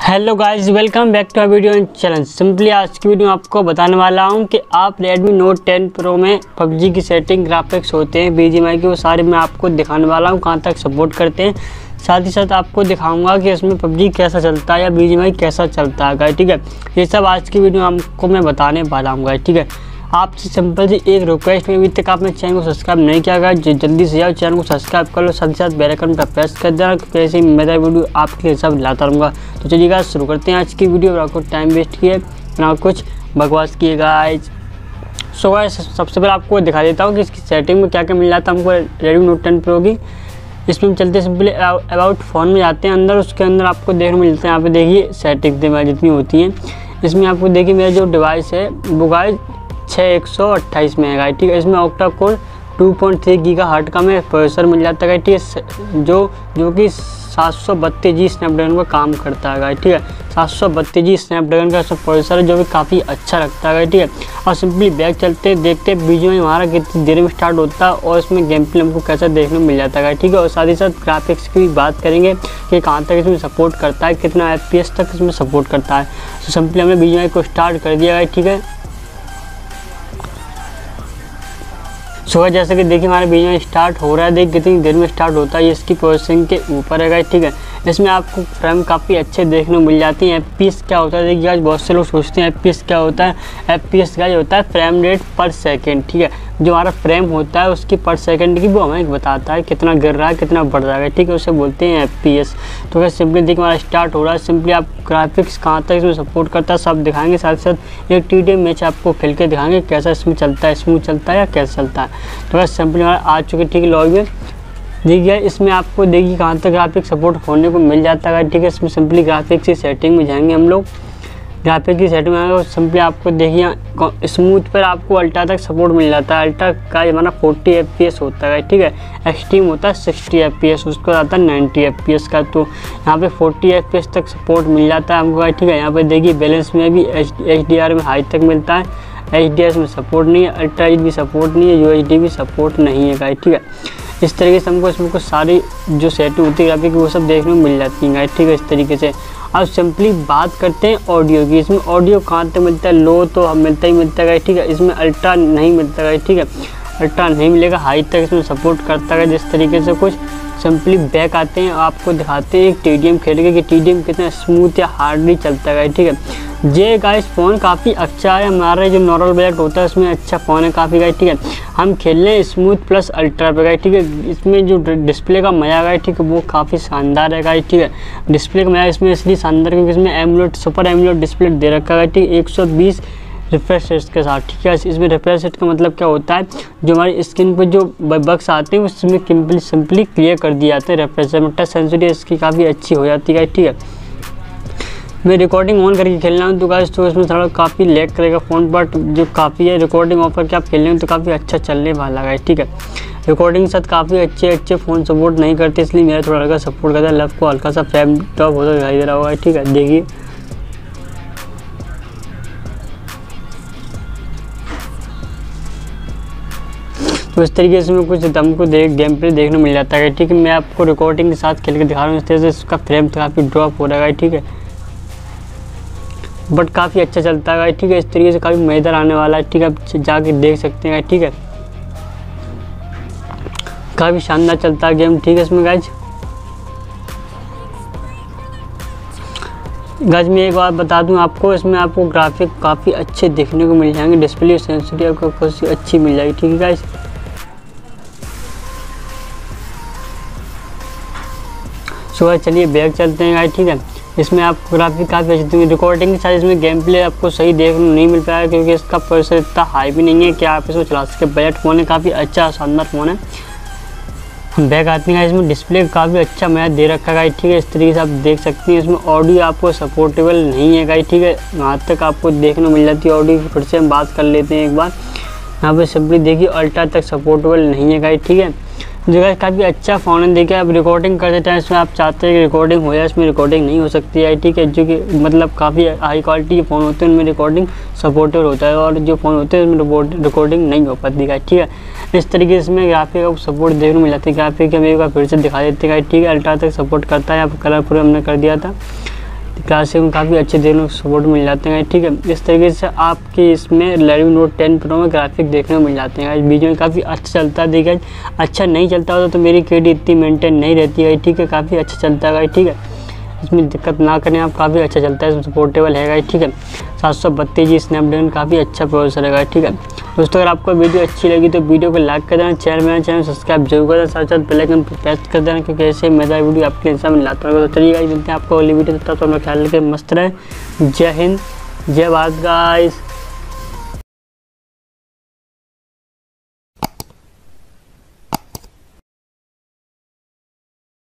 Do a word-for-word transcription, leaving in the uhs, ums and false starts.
Hello guys, welcome back to our video and channel. Simply आज की video आपको बताने वाला हूं कि आप Redmi Note टेन Pro में पबजी की सेटिंग, ग्राफिक्स होते हैं, बीजीएमआई के, वो सारे मैं आपको दिखाने वाला हूं कहां तक सपोर्ट करते हैं। साथ ही साथ आपको दिखाऊंगा कि इसमें पबजी कैसा चलता है या बीजीएमआई कैसा चलता है गाइस, ठीक है। ये सब आज की वीडियो आपको मैं बताने वाला हूँ गाइस, ठीक है। आपसे सिंपल सी एक रिक्वेस्ट में, अभी तक आपने चैनल को सब्सक्राइब नहीं किया गया, जल्दी से जाओ चैनल को सब्सक्राइब कर लो, साथ ही साथ बेल आइकन पर प्रेस कर देना, क्योंकि ऐसे ही मेरा वीडियो आपके लिए सब लाता रहूँगा। तो चलिए गाइस शुरू करते हैं आज की वीडियो। आपको टाइम वेस्ट किए ना कुछ बकवास किए गाइस। सो गाइस सबसे पहले आपको दिखा देता हूँ कि इसकी सेटिंग में क्या क्या मिल जाता है हमको Redmi Note टेन Pro की। इसमें हम चलते सिंपली अबाउट फ़ोन में जाते हैं अंदर, उसके अंदर आपको देखने मिलता है, यहाँ पे देखिए सेटिंग जितनी होती हैं इसमें आपको देखिए मेरा जो डिवाइस है वो गाइस छः एक सौ अट्ठाईस में है गाइस, ठीक है। इसमें octa core two point three gigahertz का में प्रोसेसर मिल जाता है, ठीक है, जो जो कि सात सौ बत्तीस जी स्नैपड्रैगन का काम करता है गाइस, ठीक है। सात सौ बत्तीस जी स्नैपड्रैगन का सब प्रोसेसर है जो भी काफ़ी अच्छा लगता है गाइस, ठीक है। और सिंपली बैक चलते देखते वीडियो में हमारा कितनी देर में स्टार्ट होता है और इसमें गेम प्ले हमको कैसा देखने को मिल जाता है, ठीक है। और साथ ही साथ ग्राफिक्स की भी बात करेंगे कि कहाँ तक इसमें सपोर्ट करता है, कितना एफ पी एस तक इसमें सपोर्ट करता है। तो सिंपली हमने बीजीएमआई को स्टार्ट कर दिया है, ठीक है। सो जैसे कि देखिए हमारे बीजीएमआई स्टार्ट हो रहा है, देखिए कितनी देर में स्टार्ट होता है, ये इसकी प्रोसेसिंग के ऊपर है गाइस, ठीक है। इसमें आपको फ्रेम काफ़ी अच्छे देखने को मिल जाती हैं। एफपीएस क्या होता है, देखिए गाइस बहुत से लोग सोचते हैं एफपीएस क्या होता है। एफपीएस गाइस होता है फ्रेम रेट पर सेकंड, ठीक है। जो हमारा फ्रेम होता है उसकी पर सेकंड की वो हमें बताता है कितना गिर रहा है, कितना बढ़ रहा है, ठीक है, उसे बोलते हैं एफपीएस। तो गाइस सिंपली देखिए हमारा स्टार्ट हो रहा है। सिंपली आप ग्राफिक्स कहाँ तक इसमें सपोर्ट करता है सब दिखाएंगे, साथ साथ एक टी डी एम मैच आपको खेल के दिखाएंगे कैसा इसमें चलता है, स्मूथ चलता है या कैसा चलता है। तो गाइस सिंपली हमारा आ चुके, ठीक है, लॉग में देखिए इसमें आपको देखिए कहाँ तक ग्राफिक सपोर्ट होने को मिल जाता है, ठीक है। इसमें सिंपली ग्राफिक्स की सेटिंग में जाएंगे हम लोग, ग्राफिक की सेटिंग में आएगा सिंपली आपको देखिए स्मूथ पर आपको अल्ट्रा तक सपोर्ट मिल जाता है। अल्ट्रा का हमारा फोर्टी एफ पी एस होता है, ठीक है। एक्सट्रीम होता है सिक्सटी एफ पी एस, उसको आता है नाइन्टी एफ पी एस का। तो यहाँ पे फोर्टी एफ पी एस तक सपोर्ट मिल जाता है हमको, ठीक है। यहाँ पे देखिए बैलेंस में भी एच डी आर में हाई तक मिलता है, एच डी आर में सपोर्ट नहीं है, अल्ट्रा एच भी सपोर्ट नहीं है, यू एच डी भी सपोर्ट नहीं है गाइस, ठीक है। इस तरीके से हमको इसमें कुछ सारी जो सेटिंग होती है ग्राफिक की वो सब देखने को मिल जाती है गाइस, ठीक है, इस तरीके से। अब सिंपली बात करते हैं ऑडियो की। इसमें ऑडियो कहाँ तक मिलता है, लो तो हम मिलता ही मिलता है, ठीक है। इसमें अल्ट्रा नहीं मिलता है, ठीक है, अल्ट्रा नहीं मिलेगा, हाई तक इसमें सपोर्ट करता है जिस तरीके से। कुछ सिंपली बैक आते हैं, आपको दिखाते हैं एक टी डी एम खेल के कि टी डी एम कितना स्मूथ या हार्डली चलता है, ठीक है। ये गाइस फ़ोन काफ़ी अच्छा है, हमारा जो नॉर्मल बजट होता है उसमें अच्छा फ़ोन है काफ़ी गाइस, ठीक है। हम खेल रहे हैं स्मूथ प्लस अल्ट्रा पे गाइस, ठीक है। इसमें जो डिस्प्ले का मज़ा गाइस, ठीक है, वो काफ़ी शानदार है गाइस, ठीक है। डिस्प्ले का मज़ा इसमें इसलिए शानदार क्योंकि इसमें एमोलेड सुपर एमोलेड डिस्प्ले दे रखा है, ठीक है, एक सौ बीस रिफ्रेश रेट के साथ, ठीक है। इसमें रिफ्रेश रेट का मतलब क्या होता है, जो हमारी स्क्रीन पर जो बग्स आते हैं उसमें सिंपली सिंपली क्लियर कर दिए जाते हैं रिफ्रेश रेट। टच सेंसिटिविटी इसकी काफ़ी अच्छी हो जाती है, ठीक है। मैं रिकॉर्डिंग ऑन करके खेलना हूँ तो गाइस तो इसमें थोड़ा काफ़ी लैग करेगा फ़ोन, बट जो काफ़ी है रिकॉर्डिंग ऑफ करके आप खेलने हैं तो काफ़ी अच्छा चलने वाला है, ठीक है। रिकॉर्डिंग के साथ काफ़ी अच्छे अच्छे फ़ोन सपोर्ट नहीं करते, इसलिए मेरा थोड़ा हल्का सपोर्ट करता है। लेफ्ट को हल्का सा फ्रेम टॉप होता दिखाई दे रहा होगा, ठीक है, देखिए। तो इस तरीके से मैं कुछ दम को देख गेम प्ले देखने मिल जाता है, ठीक है। मैं आपको रिकॉर्डिंग के साथ खेल के दिखा रहा हूँ, इस तरह से इसका फ्रेम काफ़ी ड्रॉप हो रहा है, ठीक है, बट काफ़ी अच्छा चलता है, ठीक है। इस तरीके से काफ़ी मज़ेदार आने वाला है, ठीक है, आप जाके देख सकते हैं, ठीक है। काफ़ी शानदार चलता है गेम, ठीक है। इसमें गाइज गाइज मैं एक बात बता दूं आपको, इसमें आपको ग्राफिक काफ़ी अच्छे देखने को मिल जाएंगे, डिस्प्ले सेंसिटिविटी आपको काफ़ी अच्छी मिल जाएगी, ठीक है गाइज। सो गाइज चलिए बैक चलते हैं गाइज, ठीक है। इसमें आपको ग्राफिक काफ़ी अच्छी देंगे, रिकॉर्डिंग के साथ इसमें गेम प्ले आपको सही देखने नहीं मिल पाया क्योंकि इसका प्रोसेसर इतना हाई भी नहीं है कि आप इसको चला सके। बजट फ़ोन है, काफ़ी अच्छा शानदार फ़ोन है। बैक आते हैं इसमें डिस्प्ले काफ़ी अच्छा मैच दे रखा है, ठीक है, इस तरीके से आप देख सकते हैं। इसमें ऑडियो आपको सपोर्टेबल नहीं है गाइस, ठीक है, वहाँ तक आपको देखने मिल जाती है ऑडियो। फिर से हम बात कर लेते हैं एक बार, यहाँ पे सिंपली देखिए अल्ट्रा तक सपोर्टेबल नहीं है गाइस, ठीक है। जो गाइस काफ़ी अच्छा फ़ोन है, देखिए आप रिकॉर्डिंग करते टाइम इसमें आप चाहते हैं कि रिकॉर्डिंग हो जाए, इसमें रिकॉर्डिंग नहीं हो सकती है, ठीक है, जो कि मतलब काफ़ी हाई क्वालिटी के फ़ोन होते हैं उनमें रिकॉर्डिंग सपोर्टेबल होता है, और जो फ़ोन होते हैं उसमें रिकॉर्डिंग नहीं हो पाती है, ठीक है। इस तरीके से इसमें ग्राफिक को सपोर्ट देखने को मिल जाती है। ग्राफिक हम एक बार फिर से दिखा देते हैं, ठीक है, अल्ट्रा तक सपोर्ट करता है, यहाँ पर कलर पूरा हमने कर दिया था, क्लासिक में काफ़ी अच्छे देखने को सपोर्ट मिल जाते हैं, ठीक है। इस तरीके से आपके इसमें रेडमी नोट टेन प्रो में ग्राफिक देखने को मिल जाते हैं। वीडियो में काफ़ी अच्छा चलता है, देखिए अच्छा नहीं चलता होता तो मेरी क्वालिटी इतनी मेंटेन नहीं रहती है, ठीक है। काफ़ी अच्छा चलता है, ठीक है। इसमें दिक्कत ना करें आप, काफ़ी अच्छा चलता है, इसमें सपोर्टेबल है, ठीक है। सात सौ बत्तीस जी स्नैपड्रैगन काफ़ी अच्छा प्रोसेसर है, ठीक है। दोस्तों अगर आपको वीडियो अच्छी लगी तो वीडियो को लाइक कर देना, चैनल मेरा चैनल सब्सक्राइब जरूर कर देना, साथ साथ बेल आइकन प्रेस कर देना, क्योंकि ऐसे मेरा वीडियो आपके लिए सामने लाता हूँ। तो चलिए मिलते हैं आपको अगली वीडियो, तब तक अपना ख्याल रखें, मस्त रहे। जय हिंद, जय भारत गाइस।